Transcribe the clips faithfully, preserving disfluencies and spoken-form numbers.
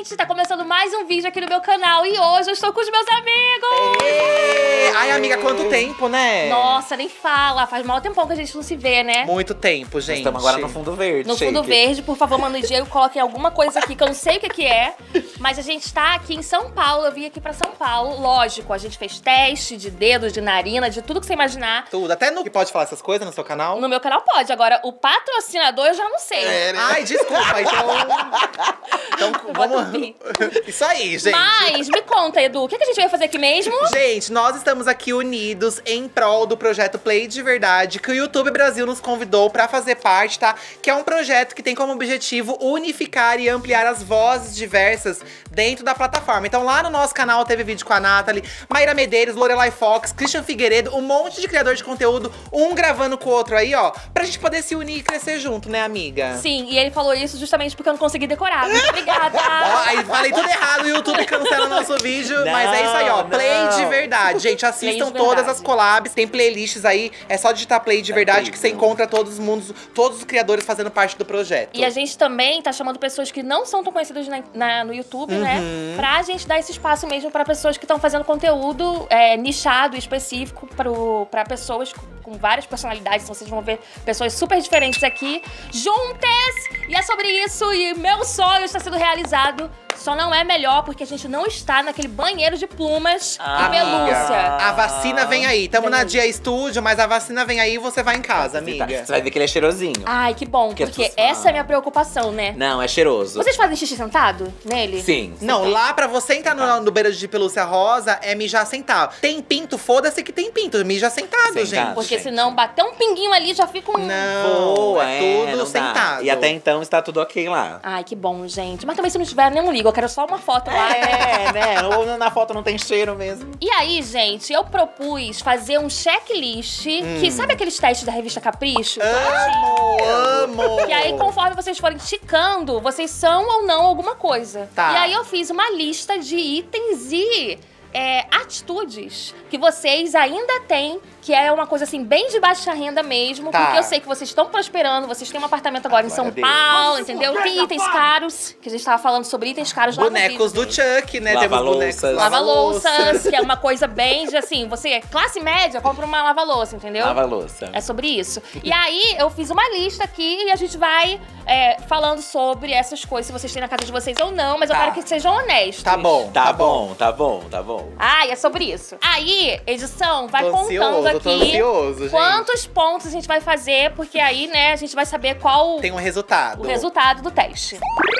gente, tá começando mais um vídeo aqui no meu canal e hoje eu estou com os meus amigos! Ê! Ai, amiga, quanto tempo, né? Nossa, nem fala, faz mal tempão que a gente não se vê, né? Muito tempo, gente. Estamos agora no fundo verde, No Shake. fundo verde, por favor, Mano Diego, coloquem alguma coisa aqui que eu não sei o que, que é. Mas a gente tá aqui em São Paulo, eu vim aqui pra São Paulo. Lógico, a gente fez teste de dedos, de narina, de tudo que você imaginar. Tudo, até no que pode falar essas coisas no seu canal? No meu canal pode, agora o patrocinador eu já não sei. É, né? Ai, desculpa, então… Então, Eu vamos… boto pi. Isso aí, gente. Mas, me conta, Edu, o que, que a gente vai fazer aqui mesmo? Gente, nós estamos aqui unidos em prol do projeto Play de Verdade, que o YouTube Brasil nos convidou pra fazer parte, tá? Que é um projeto que tem como objetivo unificar e ampliar as vozes diversas dentro da plataforma. Então lá no nosso canal teve vídeo com a Nathalie, Mayra Medeiros, Lorelai Fox, Christian Figueiredo, um monte de criador de conteúdo, um gravando com o outro aí, ó, pra gente poder se unir e crescer junto, né, amiga? Sim, e ele falou isso justamente porque eu não consegui decorar. Muito obrigada! Ó, aí falei tudo errado, o YouTube cancela nosso vídeo, mas é isso aí, ó, Não, Play não. de Verdade. Gente, assistam Play de todas Verdade. as collabs, tem playlists aí, é só digitar Play de É Verdade que você incrível. encontra todos os mundos, todos os criadores fazendo parte do projeto. E a gente também tá chamando pessoas que não são tão conhecidas na, na- no YouTube, né? Uhum. Pra gente dar esse espaço mesmo pra pessoas que estão fazendo conteúdo é, nichado, específico, pro, pra pessoas com, com várias personalidades. Então vocês vão ver pessoas super diferentes aqui, juntas! E é sobre isso, e meu sonho está sendo realizado. Só não é melhor porque a gente não está naquele banheiro de plumas Ah, e pelúcia. A vacina vem aí. Tamo Vem na aí. Dia Estúdio, mas a vacina vem aí e você vai em casa, amiga. Você vai ver que ele é cheirosinho. Ai, que bom, Que as porque pessoas essa falam. é a minha preocupação, né? Não, é cheiroso. Vocês fazem xixi sentado nele? Sim. Não, lá pra você entrar no, no beira de pelúcia rosa é mijar sentado. Tem pinto, foda-se que tem pinto. Mija sentado, Sentado. gente. Porque gente. senão bater um pinguinho ali já fica um… Não, Boa, é é, tudo não dá. sentado. E até então está tudo ok lá. Ai, que bom, gente. Mas também se não tiver, nem ligo. Eu quero só uma foto lá. É, né? Ou na foto não tem cheiro mesmo. E aí, gente, eu propus fazer um checklist. Que sabe aqueles testes da revista Capricho? Amo, amo. E aí, conforme vocês forem ticando, vocês são ou não alguma coisa. Tá. E aí, eu fiz uma lista de itens e é, atitudes que vocês ainda têm, que é uma coisa assim, bem de baixa renda mesmo. Tá. Porque eu sei que vocês estão prosperando, vocês têm um apartamento agora em São Glória a Deus. Paulo, entendeu? Tem itens caros, que a gente tava falando sobre itens caros lá no Bonecos vídeo. do Chuck, né? Temos bonecos Lava-louças. Lava-louças, que é uma coisa bem de assim, você é classe média, compra uma lava-louça, entendeu? Lava a louça. É sobre isso. E aí, eu fiz uma lista aqui e a gente vai é, falando sobre essas coisas, se vocês têm na casa de vocês ou não, mas eu Tá. quero que sejam honestos. Tá bom, Tá bom, tá bom, tá bom. Ai, é sobre isso. Aí, edição, vai Tô contando ansioso, tô aqui ansioso, gente. quantos pontos a gente vai fazer, porque aí, né, a gente vai saber qual Tem um resultado. o resultado do teste.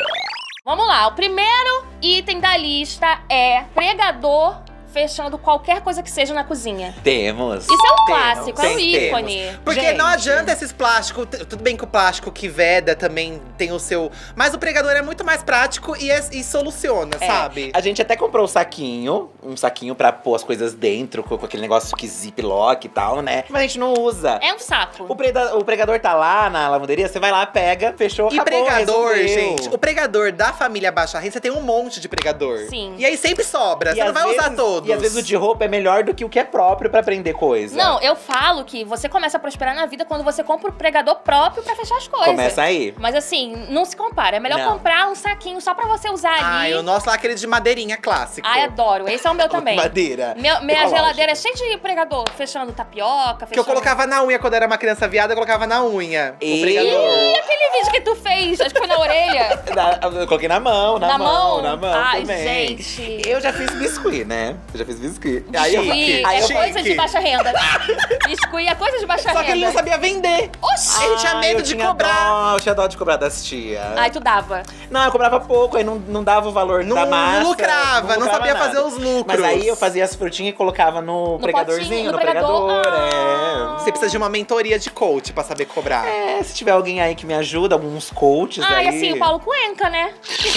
Vamos lá, o primeiro item da lista é pregador fechando qualquer coisa que seja na cozinha. Temos. Isso é um Temos, clássico, é um temos. ícone. Porque Gente. não adianta esses plásticos. t- Tudo bem que o plástico que veda também tem o seu. Mas o pregador é muito mais prático e, é- e soluciona, É, sabe? A gente até comprou o saquinho, um saquinho pra pôr as coisas dentro, com, com aquele negócio que ziplock e tal, né? Mas a gente não usa. É um saco. O, preda- o pregador tá lá na lavanderia, você vai lá, pega, fechou, E acabou, pregador, resolveu. gente, o pregador da família Baixa Renda, você tem um monte de pregador. Sim. E aí sempre sobra, E você não às vai usar vezes- todos. E às vezes o de roupa é melhor do que o que é próprio pra prender coisa. Não, eu falo que você começa a prosperar na vida quando você compra o pregador próprio pra fechar as coisas. Começa aí. Mas assim, não se compara. É melhor Não. comprar um saquinho só pra você usar Ai, ali. o nosso lá, aquele de madeirinha clássico. Ai, adoro. Esse é o meu também. Madeira. Meu- minha Ecológico. geladeira é cheia de pregador, fechando tapioca, fechando… Que eu colocava na unha quando eu era uma criança viada, eu colocava na unha. E- O pregador. E aquele vídeo que tu fez, acho que foi na orelha. Na- Eu coloquei na mão, na, Na mão, mão? na mão Ai, também. gente. Eu já fiz biscuit, né? Eu já fiz biscuit. Aí eu, Biscuit aí é eu chique. coisa de baixa renda. Biscuit é coisa de baixa Só renda. que ele não sabia vender. Oxi! Ele tinha Ai, medo eu de tinha cobrar. Dó, eu tinha dó de cobrar das tias. Ai, tu dava. Não, eu cobrava pouco, aí não, não dava o valor Não, da massa. não lucrava, não, sabia nada. fazer os lucros. Mas aí eu fazia as frutinhas e colocava no, pregadorzinho, potinho, no no pregador. pregador. Você precisa de uma mentoria de coach pra saber cobrar. É. É, se tiver alguém aí que me ajuda, alguns coaches Ah, aí. e assim, o Paulo Cuenca, né?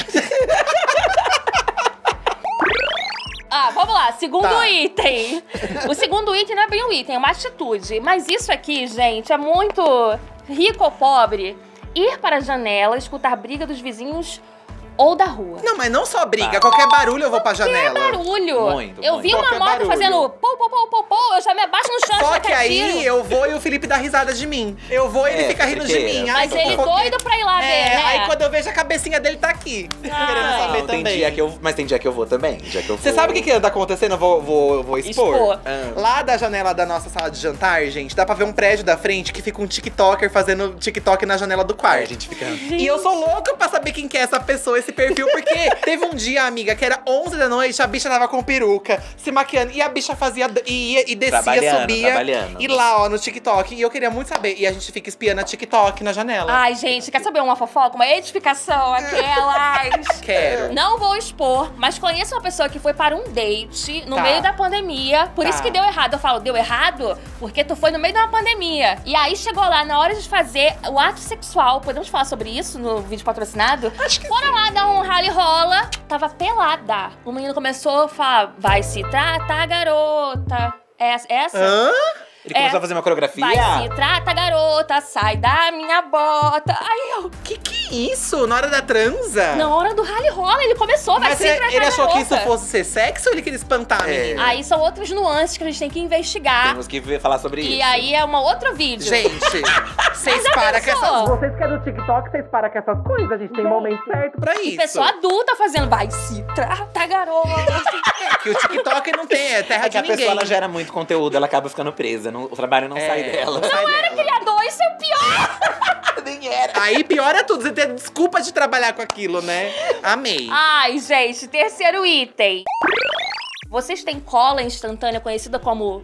Ah, vamos lá, segundo Tá. item. O segundo item não é bem um item, é uma atitude. Mas isso aqui, gente, é muito rico ou pobre. Ir para a janela, escutar briga dos vizinhos ou da rua. Não, mas não só briga. Tá. Qualquer barulho eu vou pra janela. Barulho. Muito, eu muito. vi uma Qualquer moto barulho. fazendo pô, pô, pô, pô, pô, eu já me abaixo no chão. Só já que quero aí tiro. eu vou e o Felipe dá risada de mim. Eu vou e ele É, fica rindo de porque- mim. Mas Ai, ele fofoqueiro. doido pra ir lá ver, É, né? aí quando eu vejo a cabecinha dele tá aqui. Ah. Querendo saber Não, tem também. dia que eu, mas tem dia que eu vou também. Dia que eu Você vou- sabe o que, que anda acontecendo? Eu vou, vou, vou expor. Expor. Ah. Lá da janela da nossa sala de jantar, gente, dá pra ver um prédio da frente que fica um TikToker fazendo TikTok na janela do Aí quarto. a gente fica. E eu sou louca pra saber quem que é essa pessoa, esse perfil, porque teve um dia, amiga, que era onze da noite, a bicha tava com peruca, se maquiando, e a bicha fazia, e, ia, e descia, Trabalhando, subia, trabalhando. e lá, ó, no TikTok. E eu queria muito saber, e a gente fica espiando a TikTok na janela. Ai, gente, quer saber uma fofoca? Uma edificação, aquelas. Quero. Não vou expor, mas conheço uma pessoa que foi para um date no Tá. meio da pandemia. Por Tá. isso que deu errado. Eu falo, deu errado? Porque tu foi no meio de uma pandemia. E aí chegou lá, na hora de fazer o ato sexual, podemos falar sobre isso no vídeo patrocinado? Acho que Foram lá dar um rally rola, tava pelada. O menino começou a falar, vai se tratar, garota. Essa, essa? Hã? Ele começou É. a fazer uma coreografia. Vai se trata, garota, sai da minha bota. Aí eu, Que que é isso? Na hora da transa? na hora do rally rola, ele começou, vai Mas se ele, tratar, ele achou que garota. isso fosse ser sexo ou ele queria espantar a É. menina? Aí são outras nuances que a gente tem que investigar. Temos que ver- falar sobre isso. E aí é um outro vídeo. Gente, vocês param com pensou? essas. Vocês que é do TikTok, vocês param com essas coisas. A gente tem momento certo pra isso. Pessoa adulta fazendo, vai se trata, garota. Que o TikTok não tem, é terra É que de a ninguém. pessoa ela gera muito conteúdo, ela acaba ficando presa. não- o trabalho não É, sai dela. não sai dela. Criador, isso é o pior. Nem era. Aí piora tudo, você tem desculpa de trabalhar com aquilo, né? Amei. Ai, gente, terceiro item. Vocês têm cola instantânea conhecida como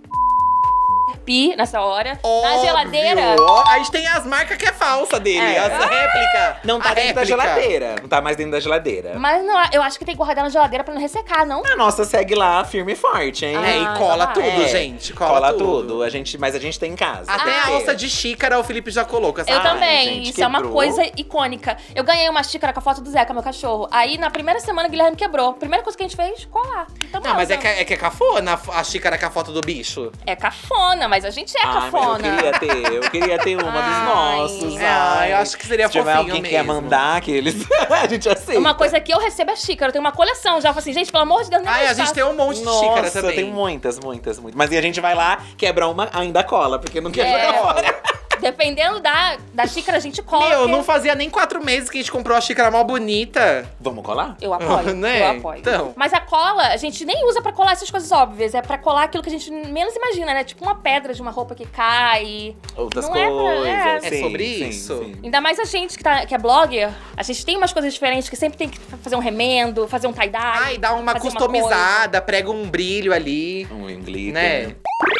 pi nessa hora? Na Óbvio. geladeira? Ó, a gente tem as marcas que é falsa dele, É. as réplicas. Não tá A dentro da réplica. geladeira. Não tá mais dentro da geladeira. Mas não, eu acho que tem que guardar na geladeira pra não ressecar, não? A nossa segue lá, firme e forte, hein? É, Ah, e cola tá. tudo, É, gente. Cola, Cola, tudo. tudo. A gente, mas a gente tem em casa. Até Tem a que alça ter. de xícara o Felipe já colocou. Eu Essa... também, gente, isso é uma quebrou. coisa icônica. Eu ganhei uma xícara com a foto do Zeca, meu cachorro. Aí, na primeira semana, o Guilherme quebrou. Primeira coisa que a gente fez, colar. Então, Não, mas é usando. que, é que é cafona a xícara com a foto do bicho. É cafona, mas a gente é Ai, mas cafona. eu queria ter, eu queria ter uma Ai. dos nossos. Ah, ai. eu acho que seria Se tiver fofinho alguém que quer mesmo. mandar aqueles, a gente aceita. Uma coisa que eu recebo é xícara. Eu tenho uma coleção já. Eu falo assim, gente, pelo amor de Deus, nem Ai, mais a gente faço. tem um monte de Nossa, xícara também. tem muitas, muitas, muitas. Mas e a gente vai lá, quebra uma, ainda cola, porque não quer É. jogar fora. Dependendo da, da xícara, a gente cola. Meu, porque não fazia nem quatro meses que a gente comprou a xícara mó bonita. Vamos colar? Eu apoio, Né? eu apoio. Então. Mas a cola, a gente nem usa pra colar essas coisas óbvias. É pra colar aquilo que a gente menos imagina, né? Tipo uma pedra de uma roupa que cai. Outras Não é pra- coisas. é. É sim, sobre sim, isso. sim. Ainda mais a gente que, tá, que é blogger, a gente tem umas coisas diferentes que sempre tem que fazer um remendo, fazer um tie-dye. Ai, dá uma fazer customizada, prega um brilho ali. Um glitter. Né?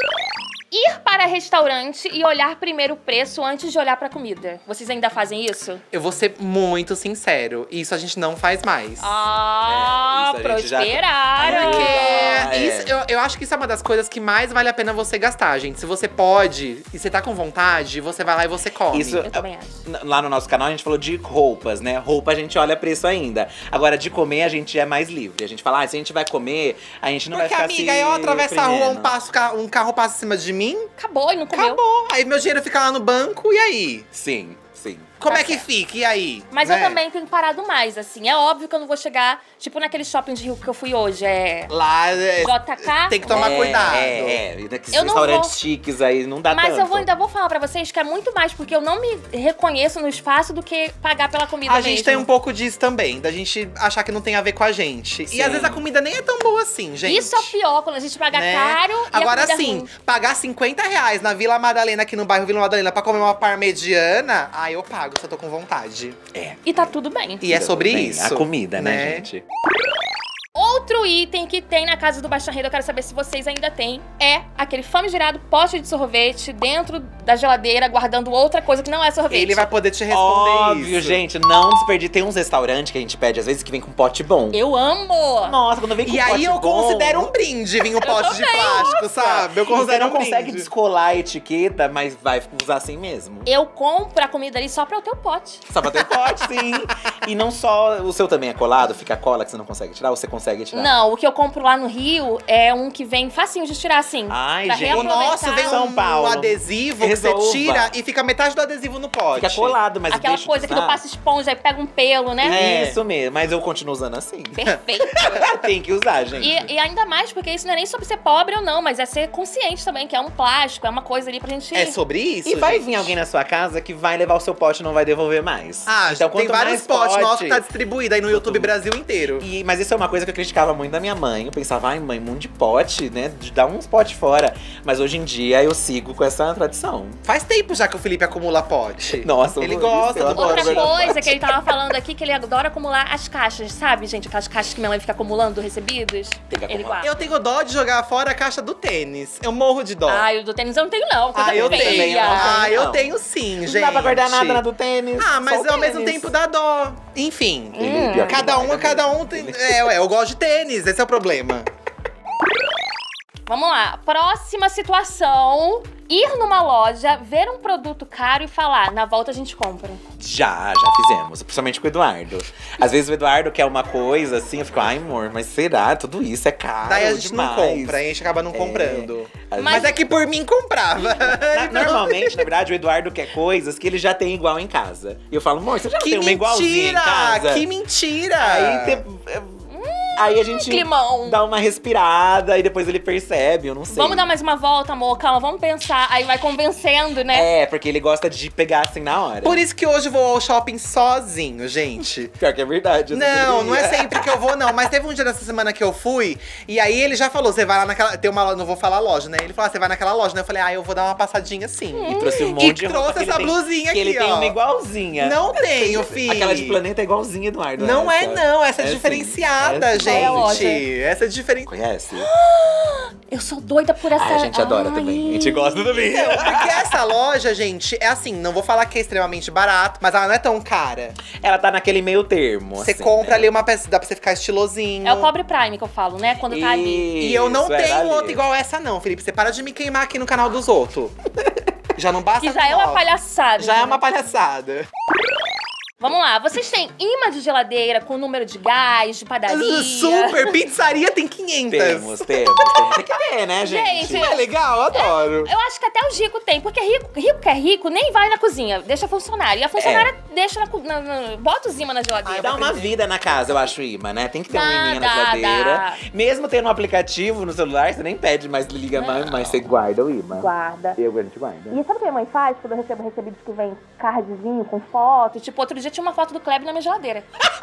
Ir para restaurante e olhar primeiro o preço antes de olhar pra comida. Vocês ainda fazem isso? Eu vou ser muito sincero. Isso a gente não faz mais. Ah, É, isso a gente já- prosperaram! Porque Ah, é. isso, eu, eu acho que isso é uma das coisas que mais vale a pena você gastar, gente. Se você pode e você tá com vontade, você vai lá e você come. Isso- Eu também acho. N- Lá no nosso canal a gente falou de roupas, né? Roupa a gente olha preço ainda. Agora, de comer a gente é mais livre. A gente fala, ah, se a gente vai comer, a gente não Porque, vai ficar amiga, se eu atravesso a rua, um, prendendo. passo, ca- um carro passa em cima de mim, Acabou e não comeu. acabou. Aí meu dinheiro fica lá no banco, e aí? Sim, sim. Como Tá é que certo. fica? E aí? Mas Né? eu também tenho parado mais, assim. É óbvio que eu não vou chegar, tipo, naquele shopping de Rio que eu fui hoje. É. Lá é, J K. tem que tomar é, cuidado. É, é. E naqueles Eu não restaurantes vou- chiques aí não dá Mas tanto. eu vou, ainda vou falar pra vocês que é muito mais porque eu não me reconheço no espaço do que pagar pela comida A gente mesmo. tem um pouco disso também, da gente achar que não tem a ver com a gente. Sim. E às vezes a comida nem é tão boa assim, gente. Isso é o pior, quando a gente paga Né? caro e Agora a comida é sim, ruim. pagar cinquenta reais na Vila Madalena, aqui no bairro Vila Madalena, pra comer uma parmegiana, aí eu pago se eu tô com vontade. É. E tá tudo bem. E é sobre Bem, isso. A comida, né, né? gente? Outro item que tem na casa do Baixa Renda, eu quero saber se vocês ainda têm, é aquele famigerado pote de sorvete dentro da geladeira, guardando outra coisa que não é sorvete. Ele vai poder te responder Óbvio, isso. gente, não desperdice. Tem uns restaurantes que a gente pede, às vezes, que vem com pote bom. Eu amo! Nossa, quando vem com E pote aí eu bom, considero um brinde vir um pote de plástico, sabe? Eu E você considero não um consegue brinde. descolar a etiqueta, mas vai usar assim mesmo. Eu compro a comida ali só pra eu ter o pote. Só pra ter pote, sim. E não só, o seu também é colado, fica cola que você não consegue tirar, ou você consegue tirar Não, o que eu compro lá no Rio é um que vem facinho de tirar, assim. Ai, pra gente. O nosso vem São um, Paulo. adesivo Resolva. que você tira e fica metade do adesivo no pote. Fica colado, mas Aquela deixa coisa de que tu usar. passa esponja e pega um pelo, né? Isso mesmo, mas eu continuo usando assim. Perfeito. Tem que usar, gente. E, e ainda mais porque isso não é nem sobre ser pobre ou não, mas é ser consciente também, que é um plástico, é uma coisa ali pra gente… É sobre isso, E vai gente? vir alguém na sua casa que vai levar o seu pote e não vai devolver mais. Ah, então, tem quanto vários mais potes pote, nossos que tá distribuído aí no YouTube Quanto- Brasil inteiro. E, mas isso é uma coisa que eu criticava muito da minha mãe. Eu pensava, ai mãe, mundo de pote, né? De dar uns potes fora. Mas hoje em dia eu sigo com essa tradição. Faz tempo já que o Felipe acumula pote. Nossa, Ele eu- gosta eu do adoro Outra pote. guardar coisa pote. que ele tava falando aqui, que ele adora acumular as caixas, sabe, gente? Aquelas caixas que minha mãe fica acumulando recebidos. Tem que Ele acumular. guarda. Eu tenho dó de jogar fora a caixa do tênis. Eu morro de dó. Ai, o do tênis eu não tenho, não. Coisa Ah, eu feia. tenho. eu não Ah, tenho, eu não. tenho sim, gente. Não dá pra guardar nada na do tênis. Ah, mas só o ao mesmo tênis. tempo dá dó. Enfim. Ele- pior que Cada ele um, guarda cada mesmo. um tem. É, ué, eu gosto de tênis, esse é o problema. Vamos lá. Próxima situação. Ir numa loja, ver um produto caro e falar, na volta a gente compra. Já, já fizemos. Principalmente com o Eduardo. Às vezes o Eduardo quer uma coisa assim, eu fico, ai amor, mas será? Tudo isso é caro Daí a gente demais. não compra, a gente acaba não É. comprando. Mas- Mas, é que por mim comprava. Na- normalmente, na verdade, o Eduardo quer coisas que ele já tem igual em casa. E eu falo, amor, você já não Que tem uma igualzinha em mentira! casa? Que mentira! Aí, te- aí a gente Climão. dá uma respirada e depois ele percebe, eu não sei. Vamos dar mais uma volta, amor? Calma, vamos pensar. Aí vai convencendo, né? É, porque ele gosta de pegar assim na hora. Por isso que hoje eu vou ao shopping sozinho, gente. Pior que é verdade. eu Não, não é deveria. sempre que eu vou, não. Mas teve um dia dessa semana que eu fui, e aí ele já falou: você vai lá naquela. Tem uma loja, não vou falar loja, né? Ele falou: ah, você vai naquela loja, né? Eu falei: ah, eu vou dar uma passadinha sim. E trouxe um monte E de roupa trouxe que ele essa tem- blusinha que ele aqui, tem ó. uma igualzinha. Não tenho, filho. Aquela de planeta é igualzinha, Eduardo. Não é, essa. não. Essa é, sim. diferenciada, É sim. Qual é a loja? gente. Essa é diferente. Conhece? Eu sou doida por essa… Ah, a gente adora Ai. também. A gente gosta também. Então, porque essa loja, gente, é assim, não vou falar que é extremamente barato, mas ela não é tão cara. Ela tá naquele meio termo. Você assim, compra né? ali uma peça, dá pra você ficar estilosinho. É o pobre Prime que eu falo, né? Quando tá ali. E eu não Isso, é tenho dali. outra igual essa, não, Felipe. Você para de me queimar aqui no canal dos outros. Já não basta. Que já é uma nós. palhaçada. Já é né? uma palhaçada. Vamos lá, vocês têm imã de geladeira com número de gás, de padaria? Super! Pizzaria tem quinhentas. Temos, temos, temos. Tem que ter, né, gente? Gente, É legal, eu adoro. Eu acho que até os ricos têm, porque rico, rico que é rico nem vai na cozinha, deixa funcionário. E a funcionária deixa na, cu- na, na bota os imã na geladeira. Dá uma vida na casa, eu acho, imã, né? Tem que ter um Dá, iminha na dá, geladeira. dá. Mesmo tendo um aplicativo no celular, você nem pede mais, liga mais, mas você guarda o imã. Guarda. Eu, a gente guarda. E sabe o que a mãe faz quando eu recebo recebidos que vem cardzinho com foto? Tipo, outro dia tinha uma foto do Kleber na minha geladeira.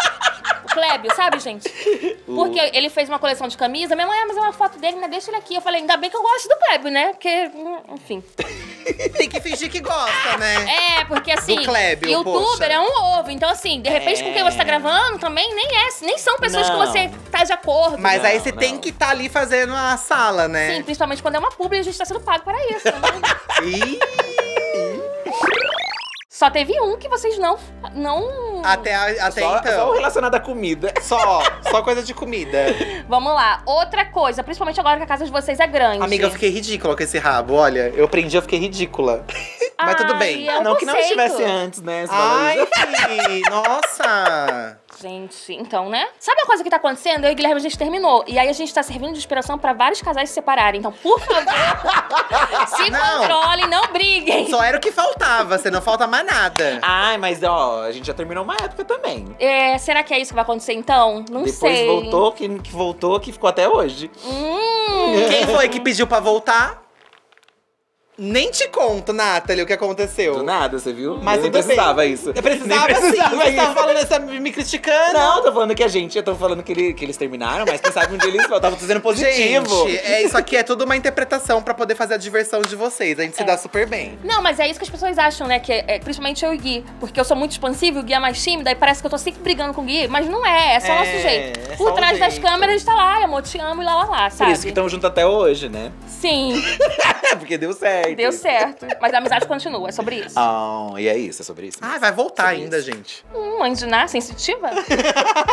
O Kleber, sabe, gente? Porque ele fez uma coleção de camisa. Minha mãe, ah, mas é uma foto dele, né? Deixa ele aqui. Eu falei, ainda bem que eu gosto do Kleber, né? Porque, hum, enfim. Tem que fingir que gosta, né? É, porque assim, Kleber, youtuber poxa. é um ovo. Então, assim, de repente com quem você tá É. gravando também nem é. Nem são pessoas Não. que você tá de acordo. Mas Não, aí você não. tem que estar ali fazendo a sala, né? Sim, principalmente quando é uma publi, a gente tá sendo pago para isso. Né? Ih, Só teve um que vocês não. não... até a- até Só, então. só o relacionado à comida. Só, só coisa de comida. Vamos lá. Outra coisa, principalmente agora que a casa de vocês é grande. Amiga, eu fiquei ridícula com esse rabo, olha. Eu prendi, eu fiquei ridícula. Mas tudo Ai, bem. é um não que não conceito. estivesse antes, né? Você Ai, valoriza. fi, nossa. Gente, então, né? Sabe uma coisa que tá acontecendo? Eu e o Guilherme, a gente terminou. E aí a gente tá servindo de inspiração pra vários casais se separarem. Então, por favor, se Não. controlem, não briguem. Só era o que faltava, você não falta mais nada. Ai, mas ó, a gente já terminou uma época também. É, será que é isso que vai acontecer então? Não Depois sei. voltou, que, que voltou, que ficou até hoje. Hum, Quem foi que pediu pra voltar? Nem te conto, Nathalie, o que aconteceu. Do nada, você viu? Mas Eu nem tudo bem. precisava isso. Eu precisava, Nem sim. precisava Você isso. tava falando essa, me criticando. Não, tô falando que a gente, eu tô falando que, ele- que eles terminaram, mas pensava que um dia eles estavam dizendo positivo. Gente, é, isso aqui é tudo uma interpretação pra poder fazer a diversão de vocês. A gente se dá super bem. Não, mas é isso que as pessoas acham, né? Que é, é, principalmente eu e o Gui. Porque eu sou muito expansiva e o Gui é mais tímido. Aí parece que eu tô sempre brigando com o Gui. Mas não é, é só o É, nosso jeito. é Por só o trás das jeito. câmeras tá lá, amor, te amo e lá, lá, lá, Por sabe? isso que estão juntos até hoje, né? Sim, Porque deu certo. deu certo. Mas a amizade continua, é sobre isso. Ah, e é isso, é sobre isso. Ah, vai voltar Sobre ainda, isso. gente. Hum, Andiná, sensitiva?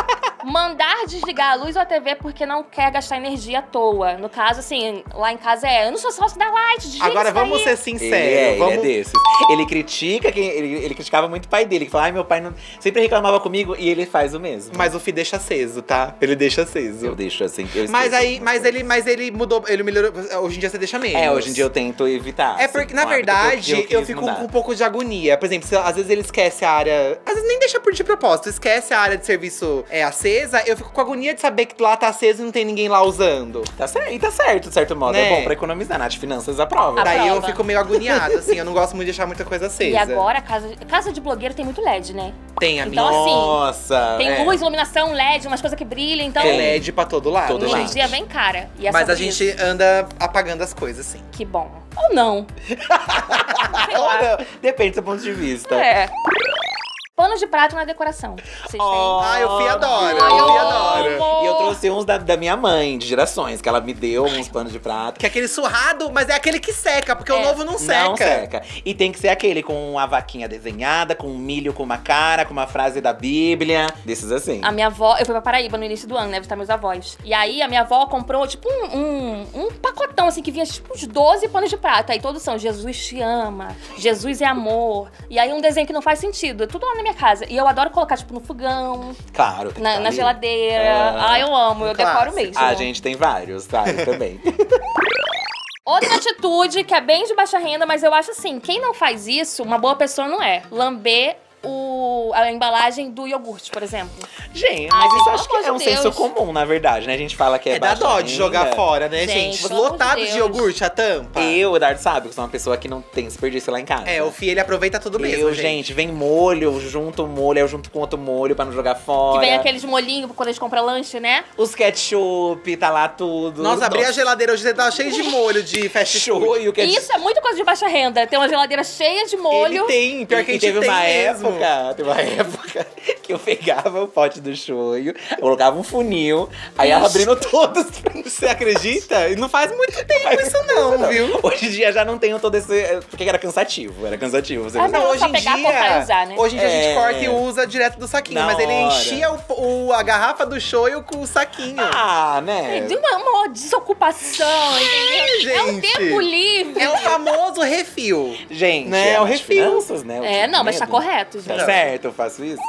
Mandar desligar a luz ou a T V porque não quer gastar energia à toa. No caso, assim, lá em casa é, eu não sou sócio da Light, desliga Agora isso vamos daí. ser sinceros. Ele é, vamos... ele é desses. Ele critica quem. Ele, ele criticava muito o pai dele, que falava, ai, meu pai não, sempre reclamava comigo e ele faz o mesmo. Mas o Fih deixa aceso, tá? Ele deixa aceso. Eu deixo assim. Eu Mas esqueço aí, algumas mas coisas. ele, mas ele mudou, ele melhorou. Hoje em dia você deixa menos. É, hoje em dia eu tento evitar. É assim, porque, na um hábito que eu- verdade, que eu, eu, quis fico mudar. com um pouco de agonia. Por exemplo, se, às vezes ele esquece a área. Às vezes nem deixa por de propósito, esquece a área de serviço é, acesa, eu fico com agonia de saber que lá tá aceso e não tem ninguém lá usando. Tá certo, e tá certo, de certo modo. Né? É bom pra economizar. Nath Finanças aprova. A Daí eu prova. fico meio agoniada, assim, eu não gosto muito de deixar muita coisa acesa. E agora, casa, casa de blogueiro tem muito L E D, né? Tem a Então, minha. assim, Nossa! Tem é. luz, iluminação, L E D, umas coisas que brilham, então… É L E D pra todo lado. Todo lado. energia vem cara. E é Mas a sobre gente isso. anda apagando as coisas, assim. Que bom. Ou não. Sei lá. Olha, depende do seu ponto de vista. É. Panos de prato na decoração. Vocês têm? Ah, eu Fih adora, Ai, eu eu Fih adora. amo. E eu trouxe uns da, da minha mãe, de gerações, que ela me deu uns panos de prato. Que é aquele surrado, mas é aquele que seca, porque o É. novo não seca. Não seca. E tem que ser aquele com a vaquinha desenhada, com um milho com uma cara, com uma frase da Bíblia. Desses assim. A minha avó, eu fui pra Paraíba no início do ano, né, visitar meus avós. E aí a minha avó comprou, tipo, um, um, um pacotão, assim, que vinha, tipo, uns doze panos de prato. Aí todos são Jesus te ama, Jesus é amor. E aí um desenho que não faz sentido. Tudo lá na minha casa. E eu adoro colocar, tipo, no fogão, Claro. tem na, que tá na ali. geladeira. Ah. Ah, eu amo, eu decoro Clássico. mesmo. A gente tem vários, sabe? Também. Outra atitude que é bem de baixa renda, mas eu acho assim, quem não faz isso, uma boa pessoa não é. Lamber o, a embalagem do iogurte, por exemplo. Gente, Ai, mas isso pelo acho que amor é um de senso Deus. comum, na verdade, né? A gente fala que é É da baixa dó de renda. jogar fora, né, Gente, gente? pelo amor de Lotado de Deus. iogurte, a tampa. Eu, Eduardo, sabe, que sou uma pessoa que não tem desperdício lá em casa. É, o Fih, ele aproveita tudo mesmo, Eu, gente. gente, vem molho, eu junto o molho, eu junto com outro molho pra não jogar Que fora. vem aqueles molhinhos quando a gente compra lanche, né? Os ketchup, tá lá tudo. Nossa, abri a Nossa, geladeira hoje, tá cheio de molho de fast food. shoyu, ketchup. Isso é muito coisa de baixa renda. Tem uma geladeira cheia de molho. Ele tem, pior E- que a e gente teve tem uma mesmo. época, teve uma época que eu pegava o pote do shoyu, eu colocava um funil, aí ia Ixi. abrindo todos. Você acredita? E não faz muito tempo isso não, viu? Hoje em dia já não tenho todo esse… Porque era cansativo, era cansativo. Você Ah, não, não, hoje só em pegar, dia, cortar e usar, né? hoje em dia a gente É. corta e usa direto do saquinho. Na mas ele hora. enchia o, o- a garrafa do shoyu com o saquinho. Ah, né? De uma, uma desocupação, entendeu? É um gente. tempo livre. É o famoso refil. Gente, Né, é o nas refil. finanças, né? Eu É, tinha não, mas tá medo. correto, Tá gente. certo, eu faço isso.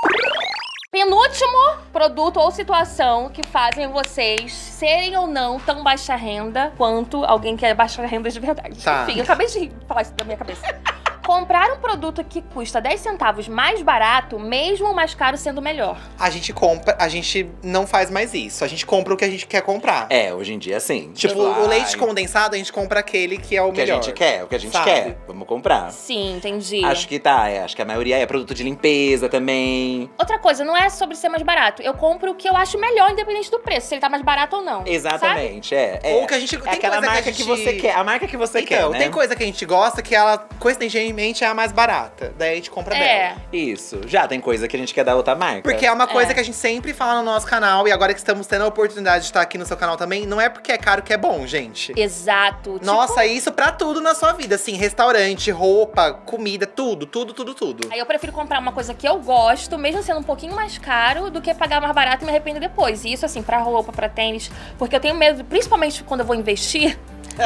Penúltimo produto ou situação que fazem vocês serem ou não tão baixa renda quanto alguém que é baixa renda de verdade. Tá. Enfim, eu acabei de falar isso da minha cabeça. Comprar um produto que custa dez centavos mais barato, mesmo o mais caro sendo melhor. A gente compra, a gente não faz mais isso. A gente compra o que a gente quer comprar. É, hoje em dia sim. Tipo, Ai, o leite condensado, a gente compra aquele que é o o que a melhor. gente quer, o que a gente sabe? quer. Vamos comprar. Sim, entendi. Acho que tá, é, acho que a maioria é produto de limpeza também. Outra coisa, não é sobre ser mais barato. Eu compro o que eu acho melhor, independente do preço, se ele tá mais barato ou não. Sabe? Exatamente, é, é. Ou que a gente- É tem aquela coisa que a marca que, gente- você quer, a marca que você quer, Então, né? tem coisa que a gente gosta que ela, coincidentemente, é a mais barata. Daí a gente compra É. dela. Isso, já tem coisa que a gente quer dar outra marca. Porque é uma coisa É. que a gente sempre fala no nosso canal. E agora que estamos tendo a oportunidade de estar aqui no seu canal também, não é porque é caro que é bom, gente. Exato. Tipo, Nossa, isso pra tudo na sua vida. Assim, restaurante, roupa, comida, tudo, tudo, tudo, tudo. Aí eu prefiro comprar uma coisa que eu gosto, mesmo sendo um pouquinho mais caro, do que pagar mais barato e me arrepender depois. E isso, assim, pra roupa, pra tênis. Porque eu tenho medo, principalmente quando eu vou investir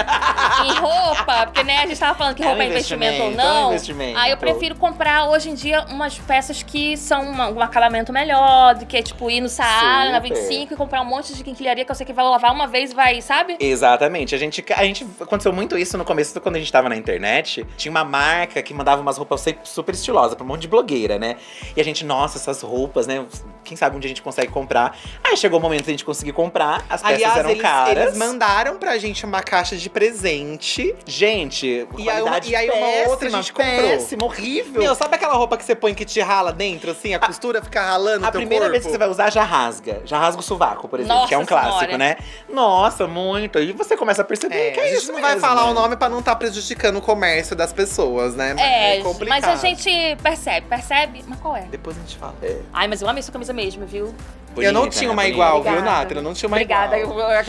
em roupa. Porque, né, a gente tava falando que É um roupa é investimento ou investimento, é um não. investimento. Aí eu prefiro comprar, hoje em dia, umas peças que são uma- um acabamento melhor, do que, tipo, ir no Saara, na Super. vinte e cinco, e comprar um monte de quinquilharia que eu sei que vai lavar uma vez e vai, sabe? Exatamente. A gente, a gente aconteceu muito isso no começo, quando a gente tava na internet. Tinha uma marca que mandava umas roupas sempre super estilosas pra um monte de blogueira, né? E a gente, nossa, essas roupas, né? Quem sabe um dia a gente consegue comprar. Aí chegou o momento de a gente conseguir comprar. As peças Aliás, eram eles, caras. eles mandaram pra gente uma caixa de presente. Gente, E aí uma- qualidade e aí uma péssima, outra a gente comprou. péssima, horrível. Meu, sabe aquela roupa que você põe que te rala dentro, assim? A costura fica ralando A teu primeira corpo? vez que você vai usar já rasga. Já rasga o sovaco, por exemplo, Nossa que é um clássico, Senhora. né? Nossa, muito. E você começa a perceber É, que é a gente isso não vai mesmo, falar né? o nome pra não estar prejudicando o comércio das pessoas, né? Mas É, complicado. mas a gente percebe, percebe? Mas qual é? Depois a gente fala. Ai, mas eu amei sua camisa mesmo, viu? eu não Bonita, tinha né? uma Bonita. igual, viu, Obrigada. Nathalie? Eu não tinha uma Obrigada, igual. eu, eu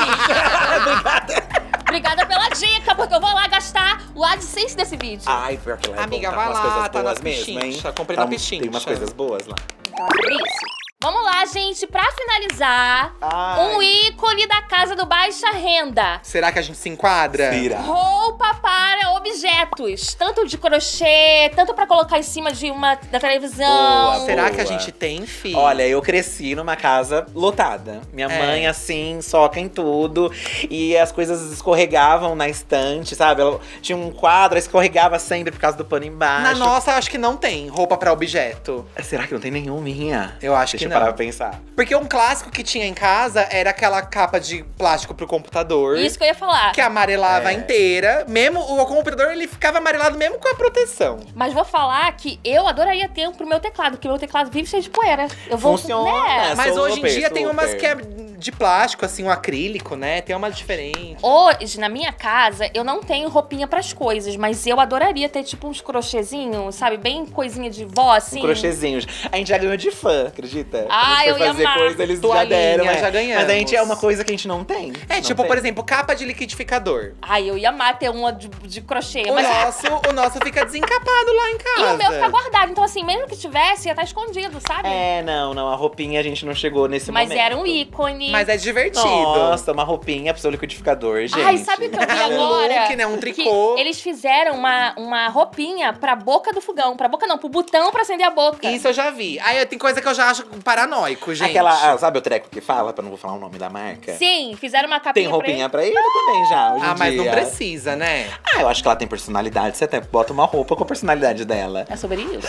agradeci. Obrigada pela dica, porque eu vou lá gastar o AdSense desse vídeo. Ai, pior que lá é Amiga, bom, tá vai com umas lá, coisas tá boas na mesmo, hein? Pichincha, comprei Tá na um- Pichincha. Tem umas coisas boas lá. Então é sobre isso. Vamos lá, gente, pra finalizar, Ai. um ícone da casa do baixa renda. Será que a gente se enquadra? Vira. Roupa para objetos, tanto de crochê, tanto pra colocar em cima de uma da televisão. Boa, Será que a Boa. gente tem, fi? Olha, eu cresci numa casa lotada. Minha É. mãe, assim, soca em tudo. E as coisas escorregavam na estante, sabe? Ela tinha um quadro, escorregava sempre por causa do pano embaixo. Na nossa, acho que não tem roupa pra objeto. Será que não tem nenhum minha? Eu acho Deixa que eu não. parar pra pensar. Porque um clássico que tinha em casa era aquela capa de plástico pro computador. Isso que eu ia falar. Que amarelava É. inteira. Mesmo o computador, ele ficava amarelado mesmo com a proteção. Mas vou falar que eu adoraria ter um pro meu teclado, porque meu teclado vive cheio de poeira. Eu vou, Funciona. né? É, Mas super, hoje em dia tem umas super. que é de plástico, assim, um acrílico, né? Tem uma diferente. Hoje, na minha casa, eu não tenho roupinha pras coisas, mas eu adoraria ter, tipo, uns crochêzinhos, sabe? Bem coisinha de vó, assim. Um crochêzinho. A gente já ganhou de fã, acredita? Ah, Quando eu foi ia fazer amar. coisa, eles já Toalhinha, deram. é. já ganhamos. Mas a gente é uma coisa que a gente não tem. É, Não tipo, tem. por exemplo, capa de liquidificador. Ai, eu ia amar ter uma de, de crochê, O mas... nosso, o nosso fica desencapado lá em casa. E o meu fica guardado, então assim, mesmo que tivesse, ia estar escondido, sabe? É, não, não. A roupinha a gente não chegou nesse Mas momento. era um ícone. Mas é divertido. Nossa, uma roupinha pro seu liquidificador, gente. Ai, sabe o que eu vi Um agora? look, né? Um tricô. Que eles fizeram uma, uma roupinha pra boca do fogão. Pra boca não, pro botão pra acender a boca. Isso eu já vi. Aí tem coisa que eu já acho paranoico, gente. Aquela, ah, sabe o treco que fala, pra não vou falar o nome da marca? Sim, fizeram uma capinha Tem roupinha pra ele também já, hoje em Ah, mas não dia. precisa, né? Ah, eu acho que ela tem personalidade. Você até bota uma roupa com a personalidade dela. pra... É sobre isso.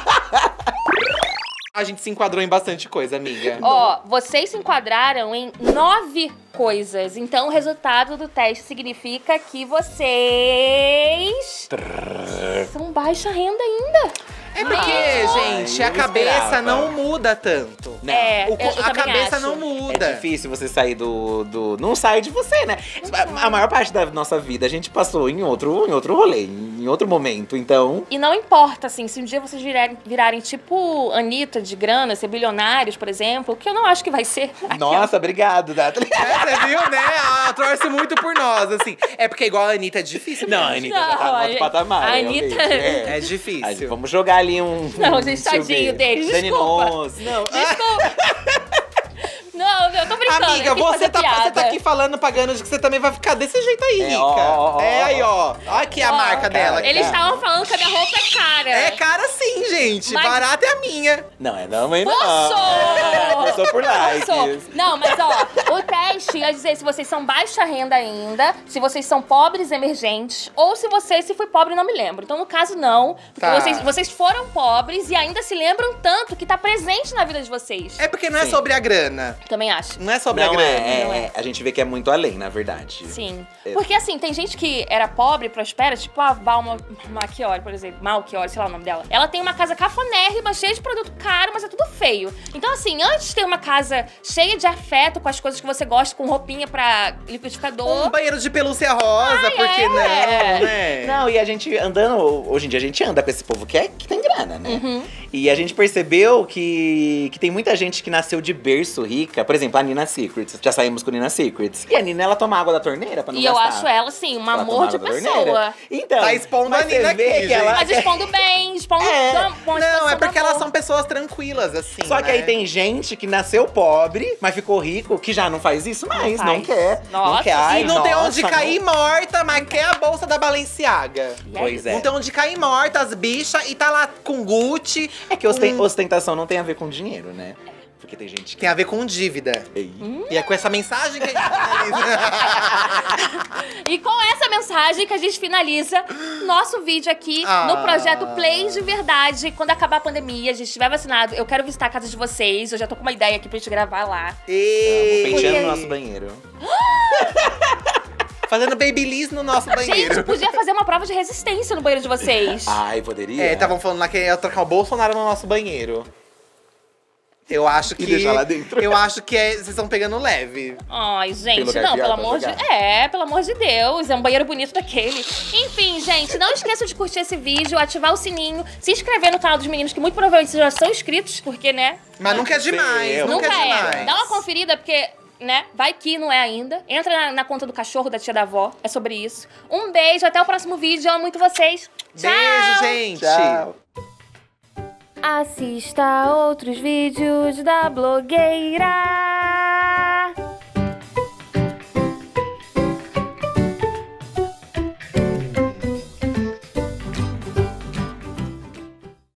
A gente se enquadrou em bastante coisa, amiga. Ó, vocês se enquadraram em nove coisas. Então, o resultado do teste significa que vocês são baixa renda ainda. É porque, Ai, gente, eu a cabeça esperava. não muda tanto. Não. É, O co- eu, eu a também cabeça acho. não muda. É difícil você sair do, do. Não sai de você, né? A, a maior parte da nossa vida a gente passou em outro, em outro rolê, em outro momento. Então. E não importa, assim, se um dia vocês virarem, virarem tipo Anitta de grana, ser bilionários, por exemplo, que eu não acho que vai ser. Nossa, obrigado, Nathalie. É, você viu, né? Ela torce muito por nós, assim. É porque igual a Anitta é difícil. Não, a mesmo. Anitta já tá no outro a- patamar. a realmente. Anitta- É. É Aí, difícil. vamos jogar ali um. Não, um, gente, deixa eu tadinho ver. deles, Dani desculpa. Noz. Não, Desculpa. Não, eu tô brincando. Amiga, eu quis você fazer tá, piada. você tá aqui falando, pagando de que você também vai ficar desse jeito aí, É, rica. ó, ó, ó, é aí, ó. ó. Olha aqui a Ó, marca dela. aqui. Eles estavam falando que a minha roupa é cara. É cara sim, gente. Mas- Barata é a minha. não, é não, mãe, não. Posso! É, começou por likes. Posso? Não, mas ó, o teste ia dizer se vocês são baixa renda ainda, se vocês são pobres emergentes, ou se vocês, se foi pobre, não me lembro. Então, no caso, não. Porque Tá. vocês, vocês foram pobres e ainda se lembram tanto que tá presente na vida de vocês. É porque não é Sim. sobre a grana. Também acho. Não é sobre a Não grana. é, não é, é. a gente vê que é muito além, na verdade. Sim. É. Porque assim, tem gente que era pobre, prospera, tipo a Val Ma- Malchiori, por exemplo. Malchiori, sei lá o nome dela. Ela tem uma casa cafonérrima, cheia de produto caro, mas é tudo feio. Então assim, antes de ter uma casa cheia de afeto com as coisas que você gosta, com roupinha pra liquidificador… Um banheiro de pelúcia rosa, por que é. não, né? Não, e a gente andando, hoje em dia a gente anda com esse povo que, é, que tem grana, né? Uhum. E a gente percebeu que, que tem muita gente que nasceu de berço rica. Por exemplo, a Nina Secrets. Já saímos com a Nina Secrets. E a Nina, ela toma água da torneira pra não E eu gastar. acho ela, assim, um Ela amor toma de água da pessoa. torneira. Então, Tá expondo mas a Nina você vê aqui, que ela- Mas expondo bem, expondo É. com- com a Não, é exposição porque do elas amor. são pessoas tranquilas, assim, Só que né? aí tem gente que nasceu pobre, mas ficou rico, que já não faz isso mais, não, faz. quer. Nossa, não quer. Ai, E não tem nossa, onde cair morta, mas quer a bolsa da Balenciaga. E aí? Pois é. Não tem onde cair morta as bichas e tá lá com Gucci. É que osten- com- ostentação não tem a ver com dinheiro, né? Porque tem gente que… Tem a ver com dívida. Ei. E é com essa mensagem que a gente finaliza. E com essa mensagem que a gente finaliza nosso vídeo aqui Ah. no projeto Play de Verdade. Quando acabar a pandemia, a gente estiver vacinado, eu quero visitar a casa de vocês. Eu já tô com uma ideia aqui pra gente gravar lá. E... Penteando Porque- no nosso banheiro. Fazendo babyliss no nosso Gente, banheiro. podia fazer uma prova de resistência no banheiro de vocês. Ai, poderia? É, estavam falando lá que ia trocar o Bolsonaro no nosso banheiro. Eu acho que. E deixar lá dentro. Eu acho que é- vocês estão pegando leve. Ai, gente, lugar não, pior pelo pra amor de… jogar? É, pelo amor de Deus, é um banheiro bonito daquele. Enfim, gente, não esqueçam de curtir esse vídeo, ativar o sininho, se inscrever no canal dos meninos, que muito provavelmente já são inscritos, porque, né, Mas nunca é demais. eu- Nunca, nunca é é. demais. Dá uma conferida, porque… Né? Vai que não é ainda. Entra na, na conta do cachorro da tia da avó. É sobre isso. Um beijo, até o próximo vídeo. Eu amo muito vocês. Tchau! Beijo, gente. Tchau. Assista a outros vídeos da blogueira.